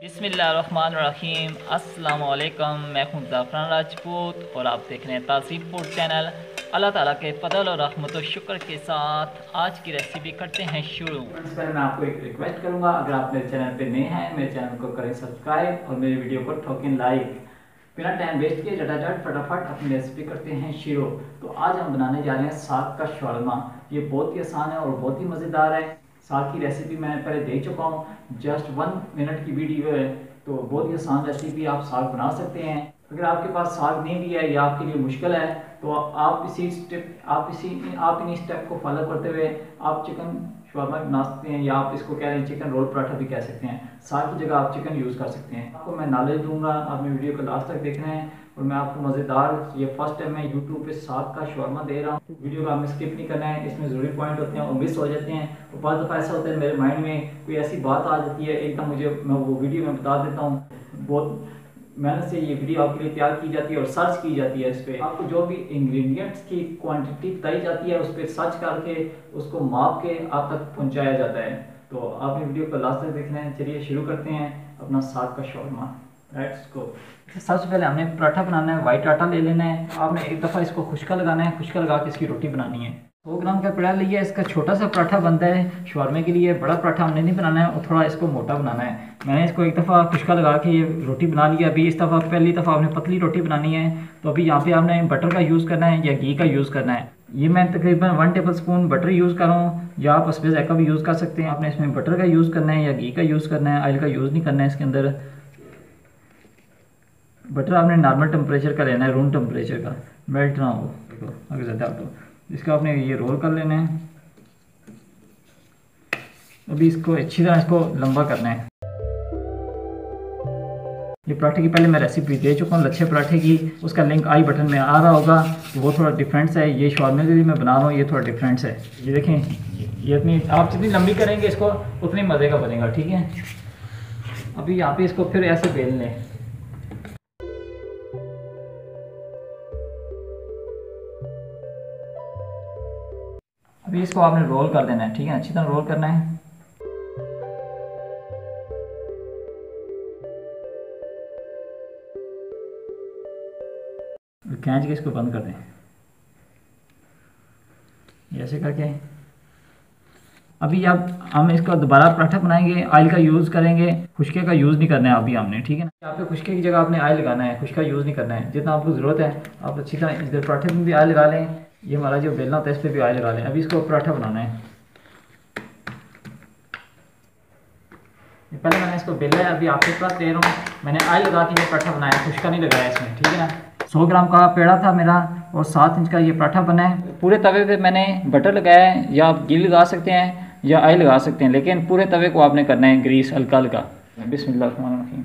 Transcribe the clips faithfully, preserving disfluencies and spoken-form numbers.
बिस्मिल्लाहिर्रहमानिर्रहीम। अस्सलाम वालेकुम। मैं हूं ज़ाफ़रान राजपूत और आप देख रहे हैं तासीब फूड चैनल। अल्लाह ताला के फजल और रहमत और शुक्र के साथ आज की रेसिपी करते हैं शुरू। फ्रेंड्स, पहले मैं आपको एक रिक्वेस्ट करूंगा, अगर आप मेरे चैनल पे नए हैं मेरे चैनल को करें सब्सक्राइब और मेरी वीडियो को ठोकें लाइक। बिना टाइम वेस्ट किए झटाझट फटाफट अपनी रेसिपी करते हैं शुरू। तो आज हम बनाने जा रहे हैं साग का शौरमा। ये बहुत ही आसान है और बहुत ही मज़ेदार है। साग की रेसिपी मैं पहले दे चुका हूँ, जस्ट वन मिनट की वीडियो है, तो बहुत ही आसान रेसिपी आप साग बना सकते हैं। अगर आपके पास साग नहीं भी है या आपके लिए मुश्किल है तो आप इसी स्टेप आप इसी आप इन स्टेप को फॉलो करते हुए आप चिकन शौरमा बना सकते हैं, या आप इसको कह रहे हैं चिकन रोल पराठा भी कह सकते हैं। साग की जगह आप चिकन यूज़ कर सकते हैं। आपको मैं नॉलेज दूंगा, आपने वीडियो को लास्ट तक देखना है और मैं आपको मज़ेदार, ये फर्स्ट टाइम मैं यूट्यूब पे साग का शौरमा दे रहा हूँ। वीडियो को आपने स्किप नहीं करना है, इसमें ज़रूरी पॉइंट होते हैं और मिस हो जाते हैं। तो बहुत दफ़ा ऐसा होता है मेरे माइंड में कोई ऐसी बात आ जाती है एकदम, मुझे मैं वो वीडियो में बता देता हूँ। बहुत मेहनत से ये वीडियो आपके लिए तैयार की जाती है और सर्च की जाती है। इस पर आपको जो भी इंग्रेडिएंट्स की क्वांटिटी बताई जाती है उस पर सर्च करके उसको माप के आप तक पहुंचाया जाता है। तो आपने वीडियो को लास्ट तक देखना है। चलिए शुरू करते हैं अपना साग का शौरमा। Let's go. सबसे पहले हमने पराठा बनाना है, वाइट आटा ले लेना है। आपने एक दफ़ा इसको खुश्का लगाना है, खुश्का लगा के इसकी रोटी बनानी है। सौ ग्राम का पेड़ा लिया, इसका छोटा सा पराठा बनता है शौरमे के लिए। बड़ा पराठा हमने नहीं बनाना है और थोड़ा इसको मोटा बनाना है। मैंने इसको एक दफ़ा खुश्का लगा के ये रोटी बना लिया। अभी इस दफ़ा पहली दफ़ा आपने पतली रोटी बनानी है, तो अभी यहाँ पे आपने बटर का यूज़ करना है या घी का यूज़ करना है। ये मैं तकरीबन one tablespoon butter use कर रहा हूँ, या आप स्पेस का भी यूज़ कर सकते हैं। आपने इसमें बटर का यूज़ करना है या घी का यूज़ करना है, ऑयल का यूज़ नहीं करना है। इसके अंदर बटर आपने नॉर्मल टेम्परेचर का लेना है, रूम टेम्परेचर का, मेल्ट ना हो अगर ज़्यादा तो। इसका आपने ये रोल कर लेना है। अभी इसको अच्छी तरह इसको लंबा करना है। ये पराठे की पहले मैं रेसिपी दे चुका हूँ लच्छे पराठे की, उसका लिंक आई बटन में आ रहा होगा। तो वो थोड़ा डिफरेंस है, ये शौरमे के लिए मैं बना रहा हूँ, ये थोड़ा डिफरेंस है। ये देखें, ये इतनी आप जितनी लंबी करेंगे इसको उतनी मज़े का बनेगा, ठीक है। अभी यहाँ पे इसको फिर ऐसे बेल लें। अभी इसको आपने रोल कर देना है, ठीक है, अच्छी तरह रोल करना है। खींच के इसको बंद कर दें, ऐसे करके। अभी अब हम इसका दोबारा पराठा बनाएंगे, ऑयल का यूज़ करेंगे, खुश्के का यूज़ नहीं करना है अभी हमने, ठीक है ना। यहाँ पे खुश्के की जगह आपने ऑयल लगाना है, खुश्का यूज़ नहीं करना है। जितना आपको ज़रूरत है आप अच्छी तरह इधर पराठे में भी ऑयल लगा लें, ये हमारा जो बेलना होता है इस पर भी ऑयल लगा लें। अभी इसको पराठा बनाना है। पहले मैंने इसको बेला है, अभी आपके पास दे रहा हूँ। मैंने ऑयल लगा के ये पराठा बनाया, खुश्का नहीं लगाया इसमें, ठीक है ना। सौ ग्राम का पेड़ा था मेरा और सात इंच का ये पराठा बना है। पूरे तवे पे मैंने बटर लगाया है, या आप घी लगा सकते हैं या ऑयल लगा सकते हैं, लेकिन पूरे तवे को आपने करना है ग्रीस हल्का हल्का। बिस्मिल्लाहिर्रहमानिर्रहीम।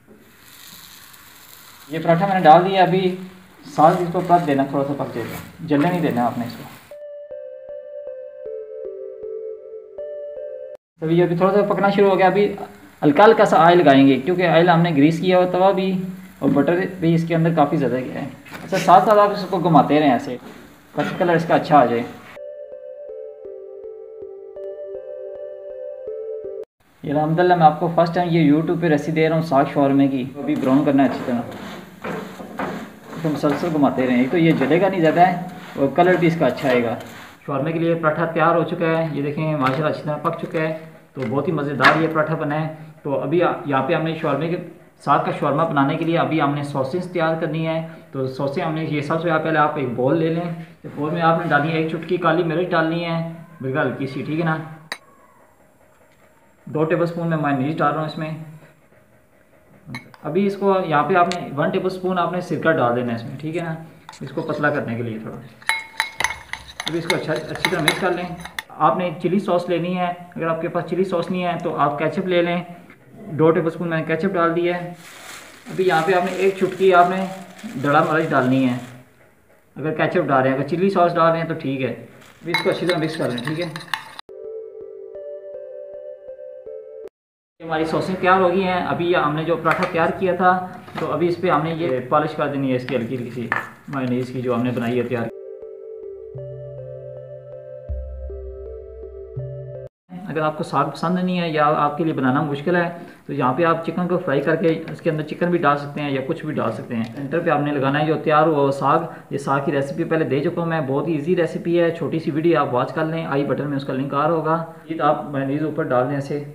ये पराठा मैंने डाल दिया। अभी साथ इसको पक देना, थोड़ा सा पक जाएगा, जलने नहीं देना आपने इसको। अभी अभी थोड़ा सा पकना शुरू हो गया। अभी हल्का हल्का सा ऑयल लगाएंगे क्योंकि ऑयल हमने ग्रीस किया हुआ तवा भी और बटर भी इसके अंदर काफ़ी ज़्यादा गया है। अच्छा, साथ साथ आप इसको घुमाते रहें ऐसे ताकि कलर इसका अच्छा आ जाए। ये अलहम्दुलिल्लाह मैं आपको फर्स्ट टाइम ये यूट्यूब पे रेसिपी दे रहा हूँ साग शौरमे की। अभी ब्राउन करना है अच्छी तरह, तो मुसलसल घुमाते रहें। तो ये जलेगा नहीं ज़्यादा है और कलर भी इसका अच्छा आएगा। शौरमे के लिए पराठा तैयार हो चुका है, ये देखें माशाल्लाह अच्छी तरह पक चुका है। तो बहुत ही मज़ेदार ये पराठा बना है। तो अभी यहाँ पे हमने शौरमे के साग का शौरमा बनाने के लिए अभी हमने सॉसेस तैयार करनी है। तो सॉसें हमने ये सबसे पहले आप एक बोल ले लें। तो बोल में आपने डालनी है एक चुटकी काली मिर्च डालनी है, बिल्कुल हल्की सी, ठीक है ना। दो टेबल स्पून में मायोनीज डाल रहा हूँ इसमें। अभी इसको यहाँ पे आपने वन टेबल स्पून आपने सिरका डाल देना है इसमें, ठीक है ना, इसको पतला करने के लिए थोड़ा। अभी इसको अच्छा अच्छी तरह मिक्स कर लें। आपने चिली सॉस लेनी है, अगर आपके पास चिली सॉस नहीं है तो आप केचप ले लें। दो टेबल स्पून मैंने केचप डाल दिया है। अभी यहाँ पे आपने एक चुटकी आपने दड़ा मिर्च डालनी है अगर केचप डाल रहे हैं। अगर चिली सॉस डाल रहे हैं तो ठीक है। अभी इसको अच्छी तरह मिक्स कर लें, ठीक है। हमारी सॉसें तैयार हो गई हैं। अभी हमने जो पराठा तैयार किया था तो अभी इस पर हमने ये पॉलिश कर देनी है इसकी हल्की हल्की सी मायोनीज की जो हमने बनाई है तैयार। अगर आपको साग पसंद नहीं है या आपके लिए बनाना मुश्किल है तो यहाँ पे आप चिकन को फ्राई करके इसके अंदर चिकन भी डाल सकते हैं या कुछ भी डाल सकते हैं। सेंटर पे आपने लगाना है जो तैयार हुआ साग। ये साग की रेसिपी पहले दे चुका हूँ मैं, बहुत ही ईजी रेसिपी है, छोटी सी वीडियो आप वॉच कर लें, आई बटन में उसका लिंक आ रहा होगा। ये तो आप मेयोनीज ऊपर डाल दें, ऐसे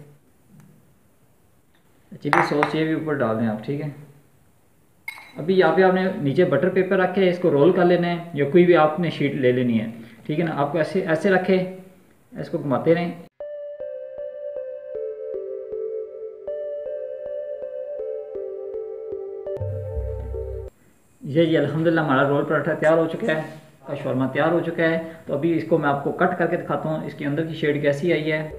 चिली सॉस ये भी ऊपर डाल दें आप, ठीक है। अभी यहाँ पे आपने नीचे बटर पेपर रखे है, इसको रोल कर लेना है या कोई भी आपने शीट ले लेनी है, ठीक है ना। आपको ऐसे ऐसे रखे, इसको घुमाते रहें। ये जी अल्हम्दुलिल्लाह हमारा रोल पराठा तैयार हो चुका है, का शौरमा तैयार हो चुका है। तो अभी इसको मैं आपको कट करके दिखाता हूँ इसके अंदर की शेड कैसी आई है।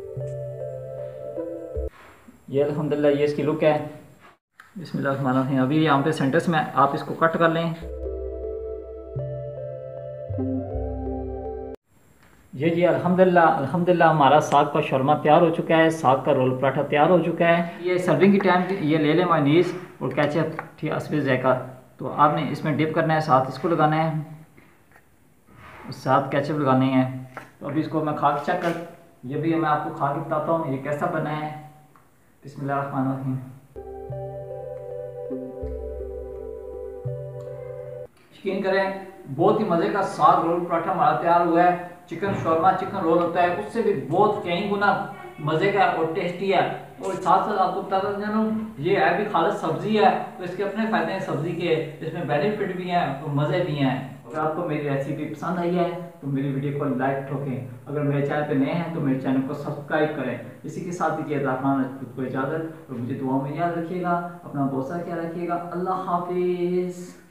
ये अल्हम्दुलिल्लाह ये इसकी लुक है। बिस्मिल्लाह। अभी यहाँ पे सेंटर्स में आप इसको कट कर लें। ये जी अल्हम्दुलिल्लाह अल्हम्दुलिल्लाह हमारा साग का शौरमा तैयार हो चुका है, साग का रोल पराठा तैयार हो चुका है। ये सर्विंग की टाइम ये ले लें मेयोनीज और केचप, ठीक है, असली जायका। तो आपने इसमें डिप करना है, साथ इसको लगाना है, साथ केचप लगाने हैं। तो अभी इसको मैं खा के चेक कर, ये भी मैं आपको खा के बताता हूँ ये कैसा बना है। बिस्मिल्लाहिर्रहमानिर्रहीम। यकीन करें बहुत ही मज़े का साग रोल पराठा हमारा तैयार हुआ है। चिकन शौरमा चिकन रोल होता है उससे भी बहुत कई गुना मज़े का और टेस्टी है। और साथ साथ आपको बताता चलूँ ये है भी खालिद सब्जी है, तो इसके अपने फ़ायदे हैं सब्जी के, इसमें बेनिफिट भी हैं तो मज़े भी हैं। अगर आपको मेरी रेसिपी पसंद आई है तो मेरी वीडियो को लाइक ठोकें। अगर मेरे चैनल पे नए हैं तो मेरे चैनल को सब्सक्राइब करें। इसी के साथ दीजिए खुद को इजाज़त और मुझे दुआ में याद रखिएगा। अपना बहुत सा ख्याल रखिएगा। अल्लाह हाफिज़।